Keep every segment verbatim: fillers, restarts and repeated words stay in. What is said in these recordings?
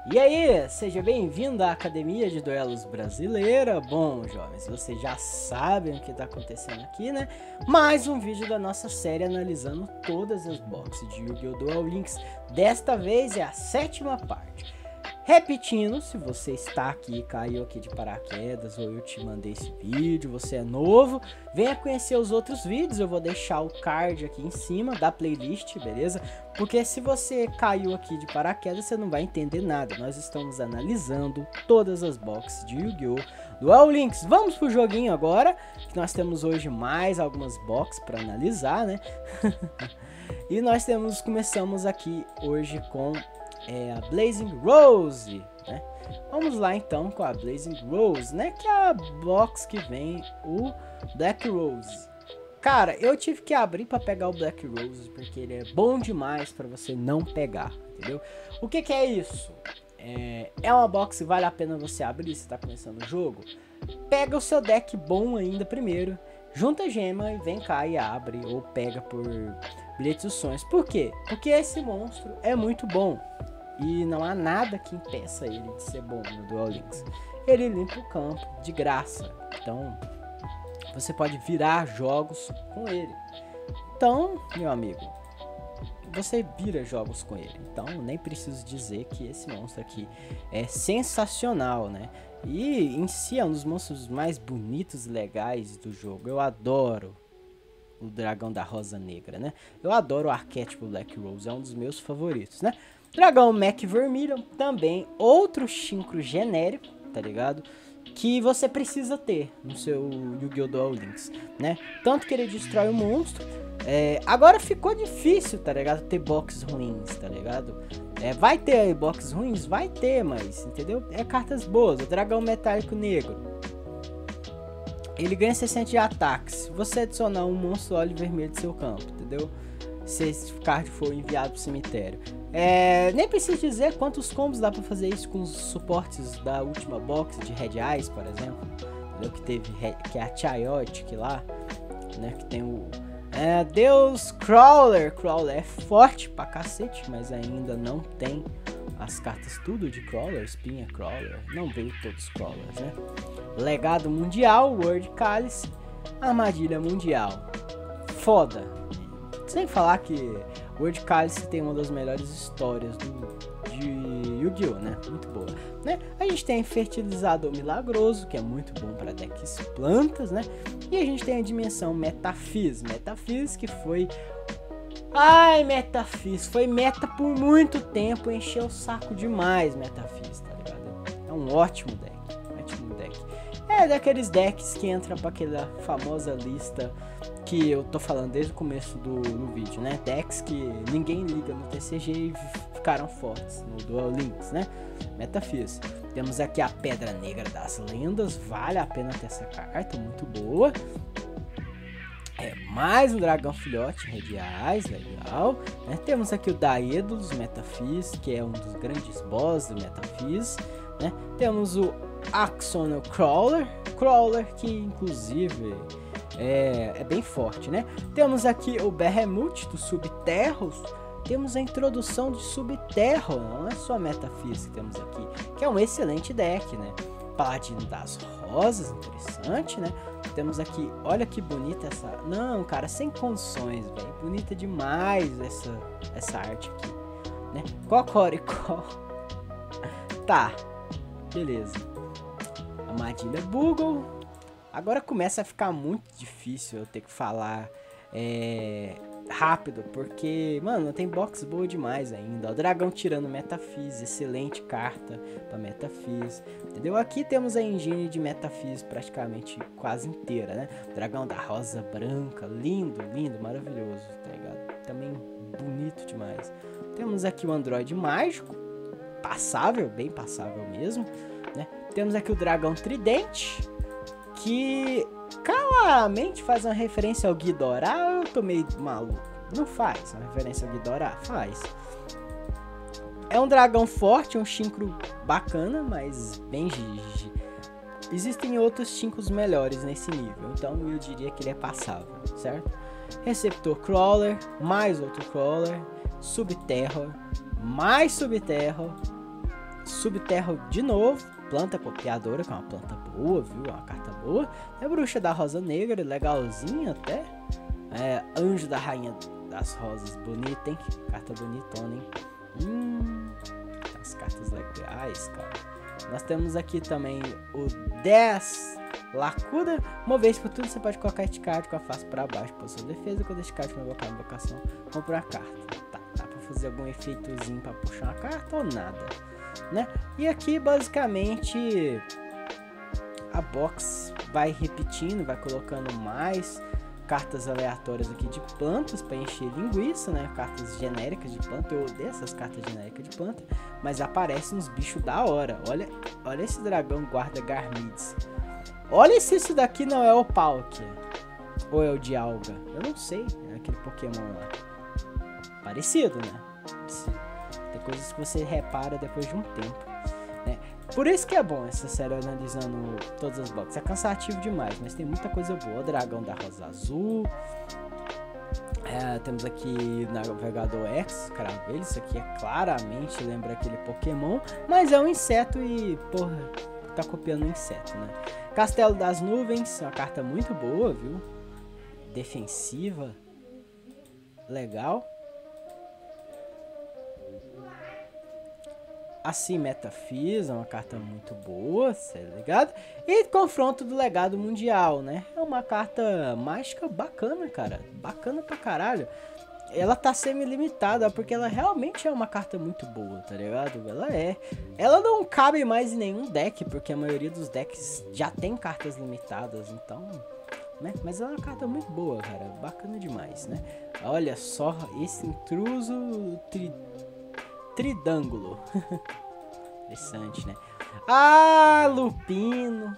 E aí, seja bem-vindo à Academia de Duelos Brasileira. Bom, jovens, vocês já sabem o que está acontecendo aqui, né? Mais um vídeo da nossa série analisando todas as boxes de Yu-Gi-Oh! Duel Links. Desta vez é a sétima parte. Repetindo, se você está aqui, caiu aqui de paraquedas ou eu te mandei esse vídeo, você é novo, venha conhecer os outros vídeos, eu vou deixar o card aqui em cima da playlist, beleza? Porque se você caiu aqui de paraquedas, você não vai entender nada. Nós estamos analisando todas as boxes de Yu-Gi-Oh! Duel Links. Vamos pro joguinho agora, que nós temos hoje mais algumas boxes para analisar, né? E nós temos, começamos aqui hoje com... é a Blazing Rose, né? Vamos lá então com a Blazing Rose, né? Que é a box que vem o Black Rose. Cara, eu tive que abrir para pegar o Black Rose porque ele é bom demais para você não pegar, entendeu? O que que é isso? É, é uma box que vale a pena você abrir se tá começando o jogo. Pega o seu deck bom ainda primeiro, junta a gema e vem cá e abre ou pega por bilhetes dos sonhos. Por quê? Porque esse monstro é muito bom. E não há nada que impeça ele de ser bom no Duel Links. Ele limpa o campo de graça. Então, você pode virar jogos com ele. Então, meu amigo, você vira jogos com ele. Então, nem preciso dizer que esse monstro aqui é sensacional, né? E em si é um dos monstros mais bonitos e legais do jogo. Eu adoro o Dragão da Rosa Negra, né? Eu adoro o arquétipo Black Rose. É um dos meus favoritos, né? Dragão Mac Vermilion, também outro Synchro genérico, tá ligado? Que você precisa ter no seu Yu-Gi-Oh! Duel Links, né? Tanto que ele destrói o monstro. É, agora ficou difícil, tá ligado? Ter boxes ruins, tá ligado? É, vai ter boxes ruins? Vai ter, mas, entendeu? É cartas boas. O Dragão Metálico Negro. Ele ganha sessenta de ataque se você adicionar um monstro óleo vermelho do seu campo, entendeu? Se esse card for enviado pro cemitério. É, nem preciso dizer quantos combos dá pra fazer isso com os suportes da última box de Red Eyes, por exemplo. Entendeu? Que teve, que é a Chaotic lá, né? Que tem o é, Deus Crawler. Crawler é forte pra cacete, mas ainda não tem as cartas tudo de Crawler, Espinha Crawler. Não veio todos os Crawlers, né? Legado Mundial, World Cálice, Armadilha Mundial. Foda. Sem falar que World Cálice tem uma das melhores histórias do, de Yu-Gi-Oh, né? Muito boa, né? A gente tem Fertilizador Milagroso, que é muito bom para decks plantas, né? E a gente tem a dimensão Metafis. Metafis que foi... Ai, Metafis. Foi meta por muito tempo, encheu o saco demais, Metafis, tá ligado? É um ótimo deck, ótimo deck. É daqueles decks que entram para aquela famosa lista que eu tô falando desde o começo do, do vídeo, né? Decks que ninguém liga no T C G e ficaram fortes no Duel Links, né? Metafis. Temos aqui a Pedra Negra das Lendas, vale a pena ter essa carta, muito boa. É mais um Dragão Filhote, Radiais, legal. Né? Temos aqui o Daedalus Metafis, que é um dos grandes boss do Metafis. Né? Temos o Axonal Crawler, Crawler que inclusive... É, é bem forte, né? Temos aqui o Behemoth do Subterros. Temos a introdução de Subterro, não é só Metafis que temos aqui, que é um excelente deck, né? Paladino das Rosas, interessante, né? Temos aqui, olha que bonita essa... Não, cara, sem condições, velho. Bonita demais essa, essa arte aqui, né? Cocoricó. Tá, beleza. Armadilha Bugle. Agora começa a ficar muito difícil eu ter que falar é, rápido, porque, mano, tem box boa demais ainda. O Dragão tirando Metafis, excelente carta pra Metafis, entendeu? Aqui temos a engine de Metafis praticamente quase inteira, né? Dragão da Rosa Branca, lindo, lindo, maravilhoso, tá ligado? Também bonito demais. Temos aqui o Android Mágico, passável, bem passável mesmo, né? Temos aqui o Dragão Tridente, que claramente faz uma referência ao Ghidorah. Eu tô meio maluco. Não faz uma referência ao Ghidorah? Faz. É um dragão forte, um Synchro bacana, mas bem gigi. Existem outros Synchros melhores nesse nível, então eu diria que ele é passável, certo? Receptor Crawler, mais outro Crawler, Subterror, mais Subterror, Subterra de novo. Planta copiadora, que é uma planta boa, viu? É uma carta boa. É Bruxa da Rosa Negra, legalzinha até. É, Anjo da Rainha das Rosas, bonita, hein? Carta bonitona, hein? Hum, as cartas legais, cara. Nós temos aqui também o dez Lacuda. Uma vez por turno você pode colocar este card com a face para baixo por sua defesa. Quando este card for invocar uma invocação, compra a carta. Tá, dá pra fazer algum efeitozinho pra puxar uma carta ou nada, né? E aqui basicamente a box vai repetindo, vai colocando mais cartas aleatórias aqui de plantas para encher linguiça, né? Cartas genéricas de planta. Eu odeio essas cartas genéricas de planta, mas aparecem uns bichos da hora. Olha, olha esse dragão guarda Garmides. Olha se isso daqui não é o Palkia ou é o Dialga. Eu não sei, é aquele Pokémon lá. Parecido, né? Tem coisas que você repara depois de um tempo, né? Por isso que é bom essa série analisando todas as boxes. É cansativo demais, mas tem muita coisa boa. O Dragão da Rosa Azul. É, temos aqui Navegador X, Caravelho. Isso aqui é claramente, lembra aquele Pokémon, mas é um inseto e, porra, tá copiando um inseto, né? Castelo das Nuvens, uma carta muito boa, viu? Defensiva. Legal. Assim, Metafis, é uma carta muito boa, tá ligado? E Confronto do Legado Mundial, né? É uma carta mágica bacana, cara. Bacana pra caralho. Ela tá semi-limitada, porque ela realmente é uma carta muito boa, tá ligado? Ela é. Ela não cabe mais em nenhum deck, porque a maioria dos decks já tem cartas limitadas, então... né? Mas é uma carta muito boa, cara. Bacana demais, né? Olha só esse intruso... Tri... Tridângulo. Interessante, né? Ah, Lupino.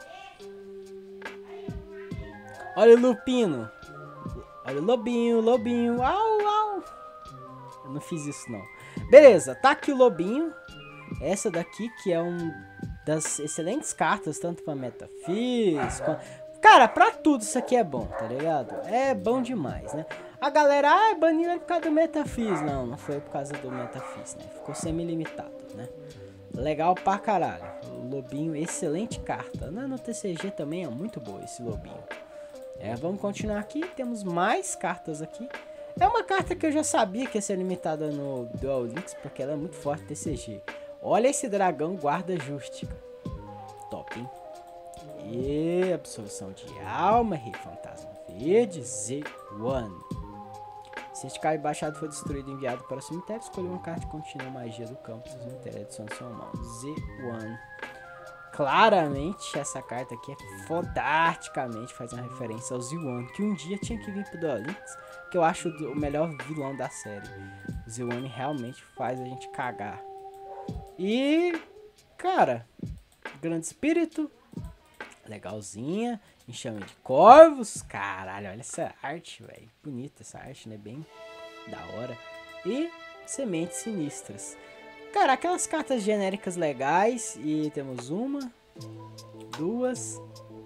Olha o Lupino. Olha o Lobinho, Lobinho. Au, au. Eu não fiz isso, não. Beleza, tá aqui o Lobinho. Essa daqui que é um das excelentes cartas, tanto pra Metafis, quanto... Cara, pra tudo isso aqui é bom, tá ligado? É bom demais, né? A galera, ah, baniu ele por causa do Metafis. Não, não foi por causa do Metafis, né? Ficou semi-limitado, né? Legal pra caralho. O Lobinho, excelente carta. No T C G também é muito boa esse Lobinho. É, vamos continuar aqui. Temos mais cartas aqui. É uma carta que eu já sabia que ia ser limitada no Duel Links, porque ela é muito forte no T C G. Olha esse dragão guarda Justica. Top, hein? E absorção de alma, Rei Fantasma Verde, Z um. Se este card baixado for destruído e enviado para o cemitério, escolha uma carta que continua a magia do campo do cemitério e adicione sua mão. Z um. Claramente essa carta aqui é fodasticamente faz uma referência ao Z um, que um dia tinha que vir pro Duel Links, que eu acho o melhor vilão da série. O Z um realmente faz a gente cagar. E, cara, Grande Espírito, legalzinha. Enxame de Corvos. Caralho, olha essa arte, velho. Bonita essa arte, né? Bem da hora. E Sementes Sinistras. Cara, aquelas cartas genéricas legais. E temos uma, duas,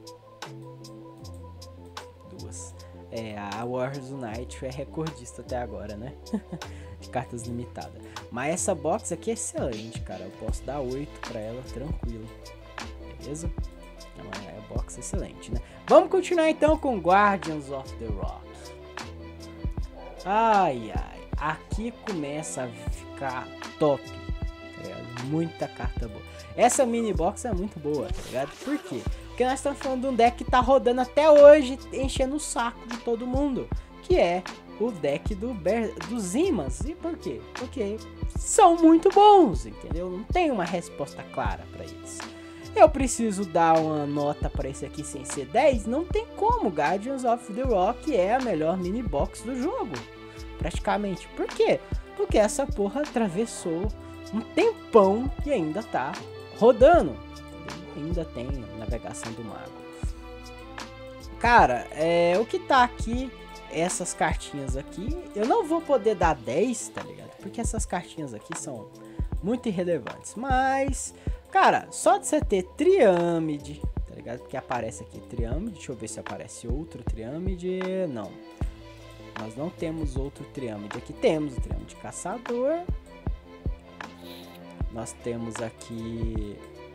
duas. É, a Warriors Unite é recordista até agora, né? De cartas limitadas. Mas essa box aqui é excelente, cara. Eu posso dar oito pra ela tranquilo. Beleza? É uma box excelente, né? Vamos continuar então com Guardians of the Rock. Ai, ai. Aqui começa a ficar top. Tá ligado? Muita carta boa. Essa mini box é muito boa, tá ligado? Por quê? Porque nós estamos falando de um deck que tá rodando até hoje, enchendo o saco de todo mundo. Que é o deck do Ber dos Imãs. E por quê? Porque são muito bons, entendeu? Não tem uma resposta clara para eles. Eu preciso dar uma nota para esse aqui sem ser dez? Não tem como. Guardians of the Rock é a melhor mini box do jogo. Praticamente. Por quê? Porque essa porra atravessou um tempão e ainda tá rodando. Ainda tem navegação do mago. Cara, é, o que tá aqui, essas cartinhas aqui, eu não vou poder dar dez, tá ligado? Porque essas cartinhas aqui são muito irrelevantes. Mas... cara, só de você ter Triâmide, tá ligado? Porque aparece aqui Triâmide. Deixa eu ver se aparece outro Triâmide. Não. Nós não temos outro Triâmide. Aqui temos o Triâmide Caçador. Nós temos aqui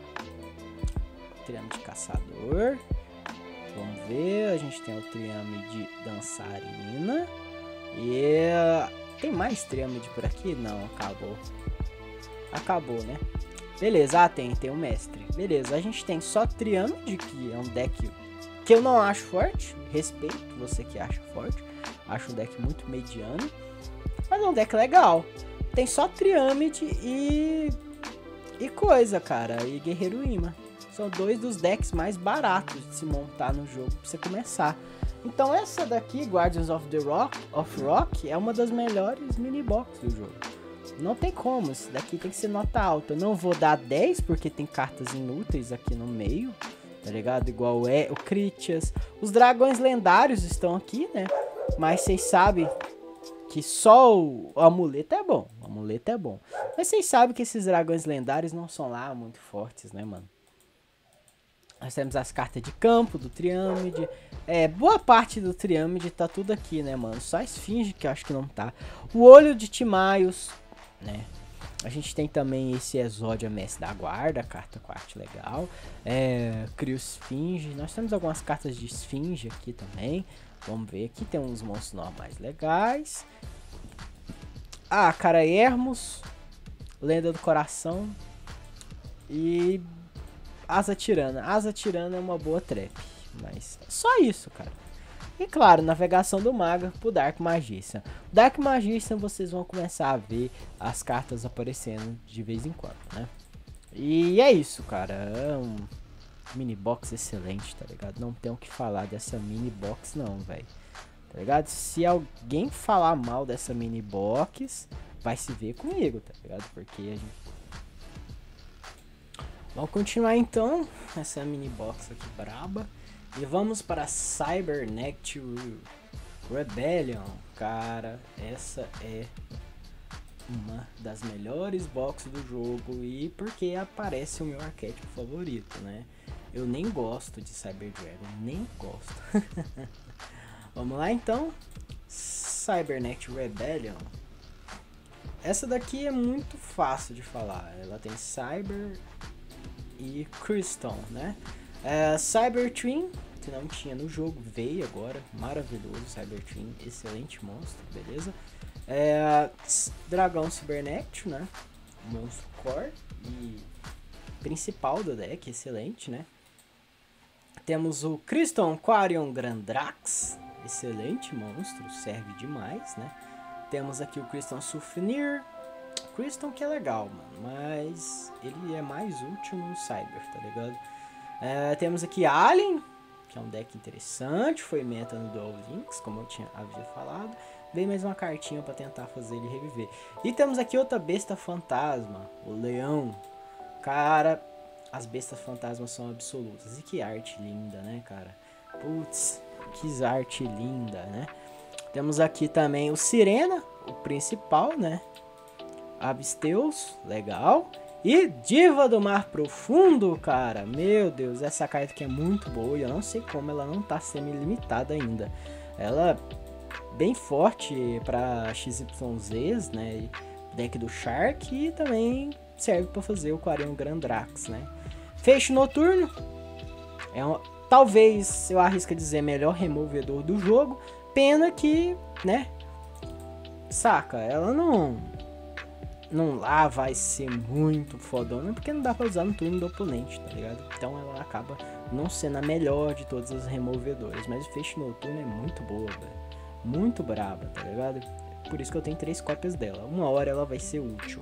o Triângulo de Caçador. Vamos ver, a gente tem o Triângulo de Dançarina. E tem mais Triângulo por aqui? Não, acabou. Acabou, né? Beleza, ah, tem, tem o Mestre. Beleza, a gente tem só Triângulo, que é um deck que eu não acho forte. Respeito você que acha forte. Acho um deck muito mediano. Mas é um deck legal. Tem só Triâmide e... E coisa, cara. E Guerreiro Imã. São dois dos decks mais baratos de se montar no jogo pra você começar. Então essa daqui, Guardians of the Rock, of Rock, é uma das melhores mini box do jogo. Não tem como, esse daqui tem que ser nota alta. Eu não vou dar dez porque tem cartas inúteis aqui no meio, tá ligado? Igual é o Critias. Os dragões lendários estão aqui, né? Mas vocês sabem que só o, o amuleto é bom. O amuleto é bom. Mas vocês sabem que esses dragões lendários não são lá muito fortes, né, mano? Nós temos as cartas de campo do Triâmide. É, boa parte do Triâmide tá tudo aqui, né, mano? Só a Esfinge que eu acho que não tá. O Olho de Timaios, né? A gente tem também esse Exódia Mestre da Guarda, carta com arte legal. É, Criosfinge. Nós temos algumas cartas de Esfinge aqui também. Vamos ver, aqui tem uns monstros normais legais. Ah, cara, Hermos, Lenda do Coração e Asa Tirana. Asa Tirana é uma boa trap, mas só isso, cara. E claro, navegação do Maga pro Dark Magician. Dark Magician vocês vão começar a ver as cartas aparecendo de vez em quando, né? E é isso, cara. É um mini box excelente, tá ligado? Não tem o que falar dessa mini box não, velho. Tá ligado? Se alguém falar mal dessa mini box, vai se ver comigo, tá ligado? Porque a gente... Vamos continuar então essa mini box aqui braba. E vamos para Cybernetic Rebellion. Cara, essa é uma das melhores boxes do jogo. E porque aparece o meu arquétipo favorito, né? Eu nem gosto de Cyber Dragon, nem gosto. Vamos lá então. Cybernetic Rebellion. Essa daqui é muito fácil de falar. Ela tem Cyber e Crystal, né? É, Cyber Twin, que não tinha no jogo, veio agora. Maravilhoso, Cyber Twin, excelente monstro, beleza? É, Dragão Cibernético, né? Monstro core e principal do deck, excelente, né? Temos o Crystal Aquarium Grandrax, excelente monstro, serve demais, né? Temos aqui o Crystal Souvenir, Crystal que é legal, mano, mas ele é mais útil no Cyber, tá ligado? É, temos aqui Alien, que é um deck interessante, foi meta no Duel Links, como eu tinha havia falado. Veio mais uma cartinha pra tentar fazer ele reviver. E temos aqui outra besta fantasma, o Leão. Cara, as bestas fantasmas são absolutas. E que arte linda, né, cara? Putz, que arte linda, né? Temos aqui também o Sirena, o principal, né? Abisteus, legal. E Diva do Mar Profundo, cara. Meu Deus, essa carta aqui é muito boa. E eu não sei como ela não tá semi-limitada ainda. Ela é bem forte pra X Y Zs, né? Deck do Shark. E também serve pra fazer o Aquarium Grandrax, né? Feixe Noturno. É um, talvez, eu arrisco dizer, melhor removedor do jogo. Pena que, né? Saca, ela não... não lá vai ser muito fodona, porque não dá pra usar no turno do oponente, tá ligado? Então ela acaba não sendo a melhor de todas as removedoras, mas o Feixe Noturno é muito boa, velho. Muito braba, tá ligado? Por isso que eu tenho três cópias dela. Uma hora ela vai ser útil.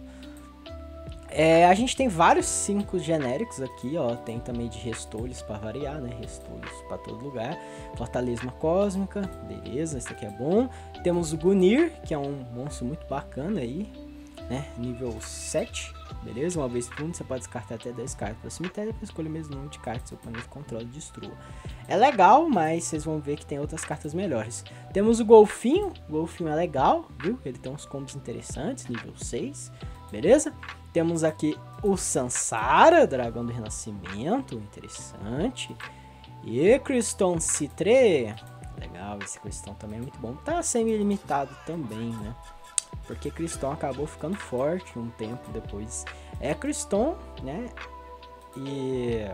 É, a gente tem vários cinco genéricos aqui, ó. Tem também de Restolhos pra variar, né? Restolhos pra todo lugar. Fortaleza Cósmica, beleza, esse aqui é bom. Temos o Gunir, que é um monstro muito bacana aí, né? Nível sete, beleza? Uma vez por turno você pode descartar até dez cartas para cemitério para escolher o mesmo número de cartas seu oponente controla e destrua. É legal, mas vocês vão ver que tem outras cartas melhores. Temos o Golfinho, o Golfinho é legal, viu? Ele tem uns combos interessantes, nível seis, beleza? Temos aqui o Sansara, Dragão do Renascimento, interessante. E Crystal Citre, legal, esse Crystal também é muito bom. Tá semi-limitado também, né? porque Criston acabou ficando forte um tempo depois. É Criston, né? E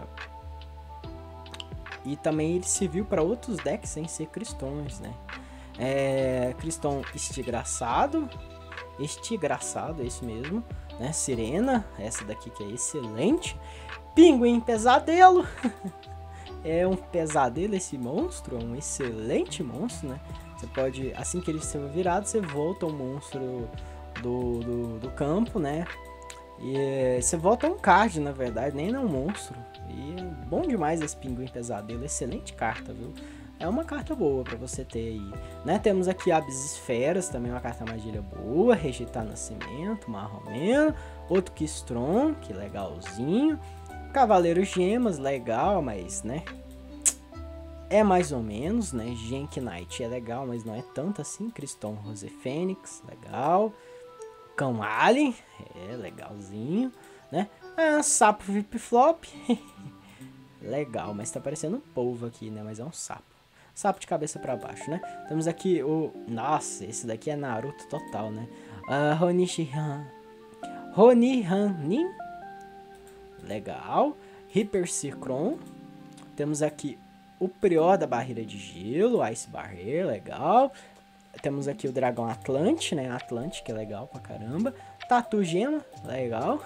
e também ele serviu para outros decks sem ser Cristões, né? É, Criston estigraçado, estigraçado, é isso mesmo, né? Sirena, essa daqui que é excelente. Pinguim pesadelo. É um pesadelo esse monstro, é um excelente monstro, né? Você pode, assim que ele estiver virado, você volta o monstro do, do, do campo, né? E você volta um card, na verdade, nem não um monstro. E é bom demais esse Pinguim Pesadelo, excelente carta, viu? É uma carta boa pra você ter aí, né? Temos aqui Abis Esferas, também uma carta magia boa. Rejeitar Nascimento, Marromeno. Outro Kistron, que legalzinho. Cavaleiro Gemas, legal, mas, né? É mais ou menos, né? Genk Knight é legal, mas não é tanto assim. Criston Rose Fênix, legal. Cão Alien, é legalzinho, né? Ah, sapo Vip Flop, legal, mas tá parecendo um polvo aqui, né? Mas é um sapo. Sapo de cabeça pra baixo, né? Temos aqui o... Nossa, esse daqui é Naruto total, né? Uh, Honishihan. Honihanin, legal. Hyper Circron. Temos aqui o Prior da Barreira de Gelo, Ice Barrier, legal. Temos aqui o Dragão Atlante, né? Atlante, que é legal pra caramba. Tatu Gema, legal.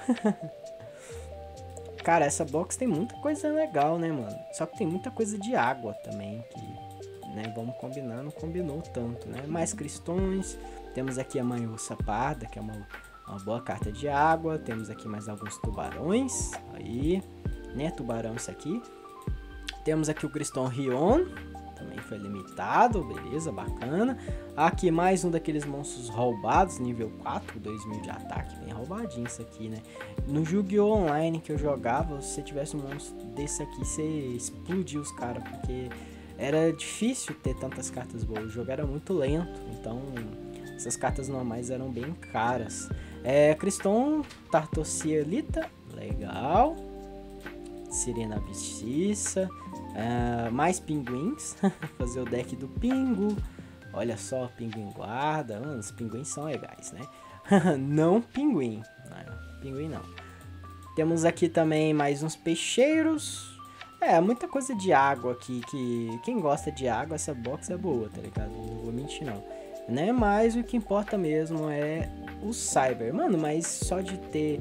Cara, essa box tem muita coisa legal, né, mano? Só que tem muita coisa de água também, que, né, vamos combinar, não combinou tanto, né? Mais Cristões. Temos aqui a Manhuça Parda, que é uma, uma boa carta de água. Temos aqui mais alguns tubarões. Aí, né? Tubarão isso aqui. Temos aqui o Criston Rion. Também foi limitado, beleza, bacana. Aqui mais um daqueles monstros roubados, nível quatro, dois mil de ataque, bem roubadinho isso aqui, né? No Yu-Gi-Oh! Online que eu jogava, se você tivesse um monstro desse aqui, você explodia os caras, porque era difícil ter tantas cartas boas, o jogo era muito lento, então essas cartas normais eram bem caras. É, Criston Tartocielita, legal. Sirena Vistiça. Uh, mais pinguins. Fazer o deck do pingo. Olha só, pinguim guarda. Mano, os pinguins são legais, né? Não pinguim. Não, pinguim não. Temos aqui também mais uns peixeiros. É, muita coisa de água aqui. Que quem gosta de água, essa box é boa, tá ligado? Não vou mentir não, né? Mas o que importa mesmo é o Cyber. Mano, mas só de ter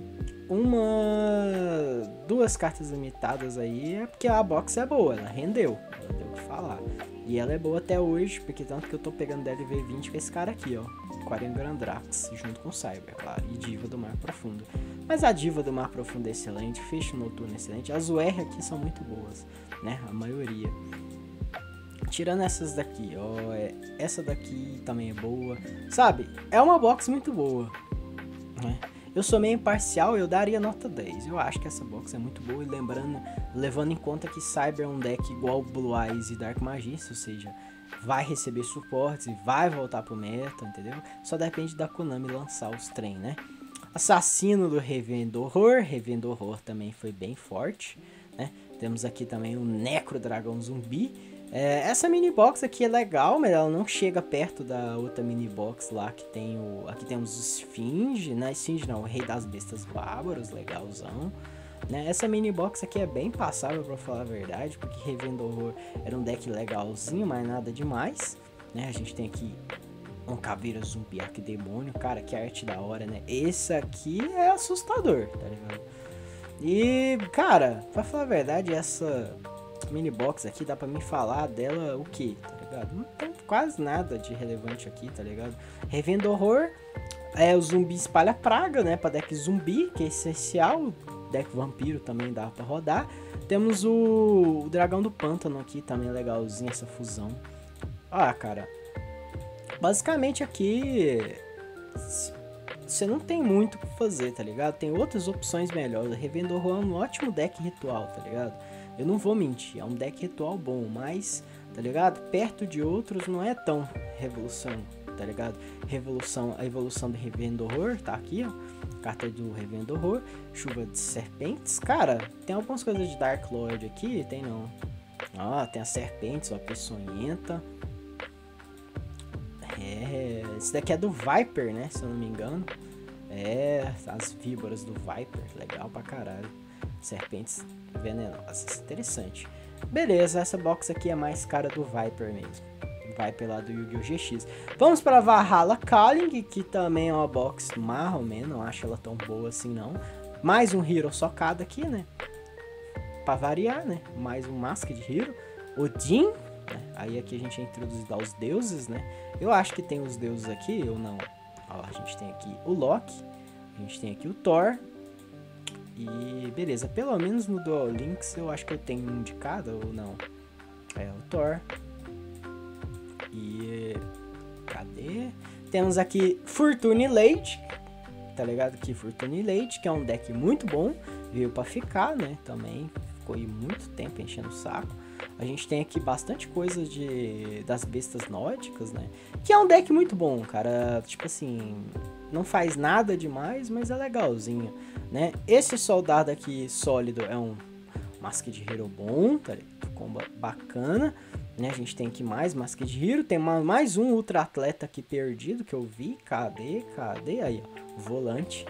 uma, duas cartas limitadas aí é porque a box é boa, ela rendeu, ela deu o que falar. E ela é boa até hoje, porque tanto que eu tô pegando D L V vinte com esse cara aqui, ó, Quarian Grandrax, junto com o Cyber, claro, e Diva do Mar Profundo. Mas a Diva do Mar Profundo é excelente, Fecho Noturno é excelente, as U R aqui são muito boas, né, a maioria. Tirando essas daqui, ó, essa daqui também é boa, sabe, é uma box muito boa, né. Eu sou meio imparcial, eu daria nota dez. Eu acho que essa box é muito boa. E lembrando, levando em conta que Cyber é um deck igual Blue Eyes e Dark Magista, ou seja, vai receber suportes e vai voltar pro meta, entendeu? Só depende da Konami lançar os trem, né? Assassino do Revendo Horror. Revendo Horror também foi bem forte, né? Temos aqui também o Necro Dragão Zumbi. É, essa mini box aqui é legal, mas ela não chega perto da outra mini box lá que tem o... Aqui temos o Esfinge, não é Esfinge não, o Rei das Bestas Bárbaros, legalzão. Né? Essa mini box aqui é bem passável pra falar a verdade, porque Revendo Horror era um deck legalzinho, mas nada demais. Né? A gente tem aqui um Caveira Zumbi Arquidemônio, cara, que arte da hora, né? Esse aqui é assustador, tá ligado? E, cara, pra falar a verdade, essa... mini box aqui, dá pra mim falar dela o que, tá ligado? Não tem quase nada de relevante aqui, tá ligado? Revendo Horror, é o Zumbi Espalha Praga, né? Pra deck Zumbi, que é essencial. Deck Vampiro também dá pra rodar. Temos o, o Dragão do Pântano aqui, também legalzinho essa fusão. Ah, cara, basicamente aqui você não tem muito o que fazer, tá ligado? Tem outras opções melhores. Revendo Horror é um ótimo deck ritual, tá ligado? Eu não vou mentir, é um deck ritual bom, mas, tá ligado? Perto de outros não é tão revolução, tá ligado? Revolução, a evolução do Revendo Horror, tá aqui, ó. Carta do Revendo Horror, Chuva de Serpentes. Cara, tem algumas coisas de Dark Lord aqui, tem não. Ah, tem as serpentes, ó, peçonhenta. É, Esse daqui é do Viper, né? Se eu não me engano. É, as víboras do Viper. Legal pra caralho. Serpentes venenosas. Interessante. Beleza, essa box aqui é mais cara do Viper mesmo. Viper lá do Yu-Gi-Oh! G X. Vamos pra Valhalla Calling, que também é uma box mais ou menos. Não acho ela tão boa assim, não. Mais um Hero socado aqui, né? Pra variar, né? Mais um Masked Hero. Odin. Né? Aí aqui a gente é introduzido aos deuses, né? Eu acho que tem os deuses aqui, ou não. Ó, a gente tem aqui o Loki. A gente tem aqui o Thor. E beleza, pelo menos no Duel Links eu acho que eu tenho um de cada, ou não. É o Thor. E... cadê? Temos aqui Fortune Lady. Tá ligado? Aqui Fortune Lady, que é um deck muito bom. Veio pra ficar, né? Também ficou aí muito tempo enchendo o saco. A gente tem aqui bastante coisa de, das bestas nórdicas, né? Que é um deck muito bom, cara. Tipo assim, não faz nada demais, mas é legalzinho, né? Esse soldado aqui sólido é um Masked Hero bom, tá ligado? Combo bacana, né? A gente tem aqui mais Masked Hero. Tem mais um Ultra Atleta aqui perdido que eu vi. Cadê? Cadê? Aí, ó. Volante.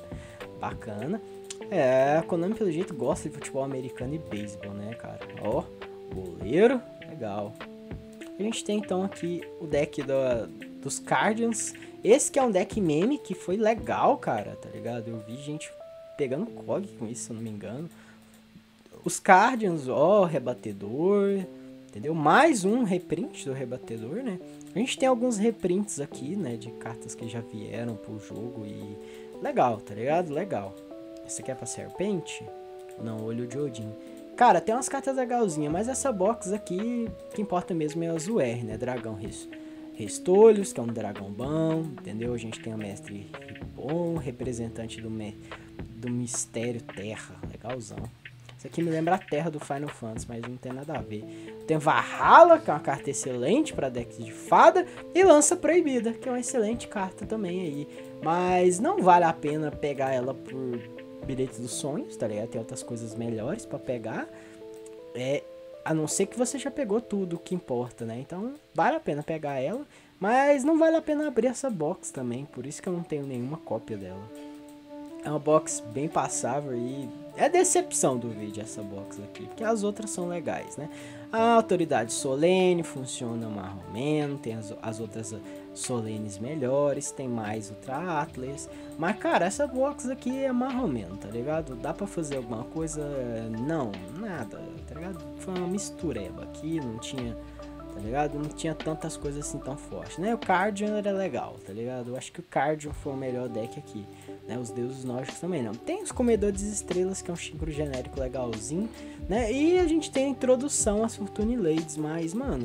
Bacana. É, a Konami pelo jeito gosta de futebol americano e beisebol, né, cara? Ó, goleiro. Legal. A gente tem então aqui o deck do, dos Guardians. Esse que é um deck meme que foi legal, cara, tá ligado? Eu vi gente pegando C O G com isso, se eu não me engano. Os Guardians, ó, rebatedor, entendeu? Mais um reprint do rebatedor, né? A gente tem alguns reprints aqui, né, de cartas que já vieram pro jogo e... legal, tá ligado? Legal. Esse aqui é pra Serpente? Não, Olho de Odin. Cara, tem umas cartas legalzinhas, mas essa box aqui, o que importa mesmo é o Zuer, né? Dragão Restolhos, que é um dragão bom, entendeu? A gente tem o Mestre Ribbon, representante do, me... do Mistério Terra, legalzão. Isso aqui me lembra a Terra do Final Fantasy, mas não tem nada a ver. Tem Valhalla, que é uma carta excelente para decks de fada. E Lança Proibida, que é uma excelente carta também aí. Mas não vale a pena pegar ela por Bilhete dos Sonhos, tá ligado? Tem outras coisas melhores para pegar. É, a não ser que você já pegou tudo que importa, né? Então vale a pena pegar ela. Mas não vale a pena abrir essa box também. Por isso que eu não tenho nenhuma cópia dela. É uma box bem passável e é decepção do vídeo essa box aqui, porque as outras são legais, né? A Autoridade Solene funciona mais ou menos, tem as, as outras Solenes melhores, tem mais Ultra Atlas, mas cara, essa box aqui é mais ou menos, tá ligado? Dá pra fazer alguma coisa? Não, nada, tá ligado? Foi uma mistureba aqui, não tinha... tá ligado? Não tinha tantas coisas assim tão fortes, né? O Cardian era legal, tá ligado? Eu acho que o Cardian foi o melhor deck aqui, né? Os deuses nórdicos também não. Tem os Comedores de Estrelas, que é um Shinkro genérico legalzinho, né? E a gente tem a introdução às Fortune Ladies, mas, mano,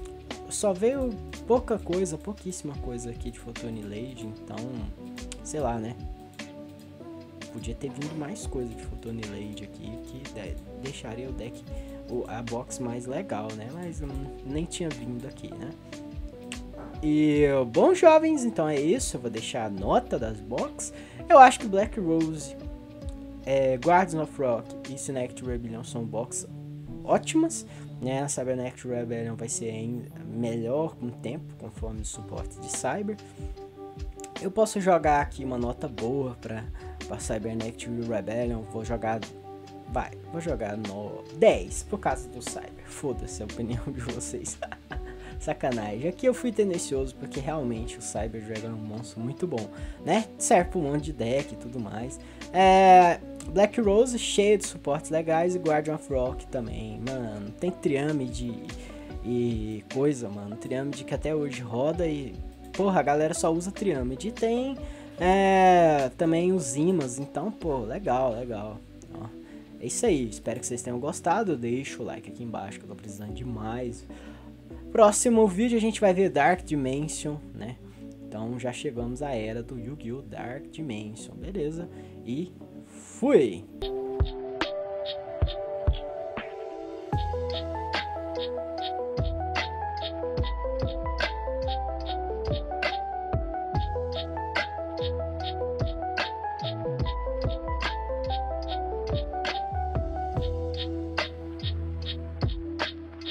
só veio pouca coisa, pouquíssima coisa aqui de Fortune Lady, então, sei lá, né? Podia ter vindo mais coisa de Fortune Lady aqui, que deixaria o deck... a box mais legal, né? Mas hum, nem tinha vindo aqui, né? E, bom, jovens, então é isso. Eu vou deixar a nota das box. Eu acho que Black Rose, é, Guardians of Rock e Synecdoche Rebellion são box ótimas, né? A Cybernectic Rebellion vai ser ainda melhor com o tempo, conforme o suporte de Cyber. Eu posso jogar aqui uma nota boa para para Cybernectic Rebellion. Vou jogar... vai, vou jogar no dez, por causa do Cyber. Foda-se a opinião de vocês. Sacanagem. Aqui eu fui tendencioso porque realmente o Cyber Dragon é um monstro muito bom, né? Serve pra um monte de deck e tudo mais. É... Black Rose cheio de suportes legais e Guardian of Rock também. Mano, tem Triâmide e coisa, mano. Triâmide que até hoje roda e... porra, a galera só usa Triâmide. E tem é... também os imãs, então, pô, legal, legal. Ó. É isso aí, espero que vocês tenham gostado. Deixa o like aqui embaixo que eu tô precisando demais. Próximo vídeo a gente vai ver Dark Dimension, né? Então já chegamos à era do Yu-Gi-Oh! Dark Dimension, beleza? E fui!